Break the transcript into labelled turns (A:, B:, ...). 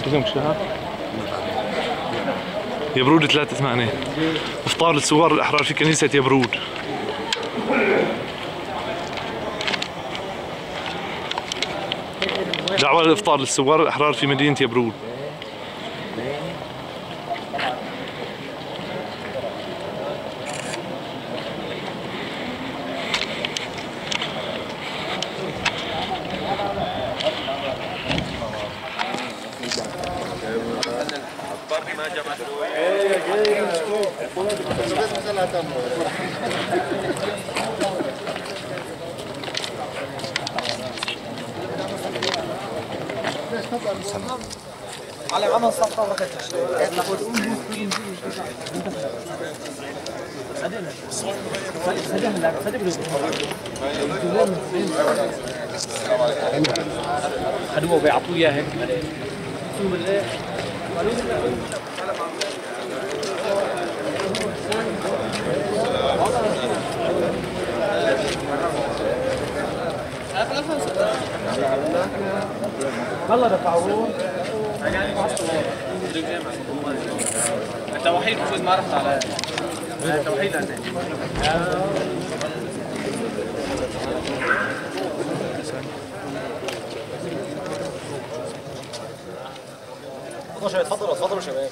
A: كم شهر؟ يبرود 3/8. افطار للثوار الأحرار في كنيسة يبرود. دعوة للإفطار للثوار الأحرار في مدينة يبرود.
B: على عمل صفقة وقت خدوه بيعطوه اياه هيك والله دفعوه انت وحيد بجوز ما رحت على انت وحيد انت تفضلوا تفضلوا شباب